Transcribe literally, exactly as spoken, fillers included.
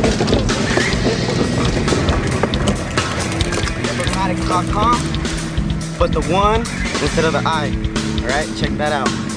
dot com, but the one instead of the I. All right, check that out.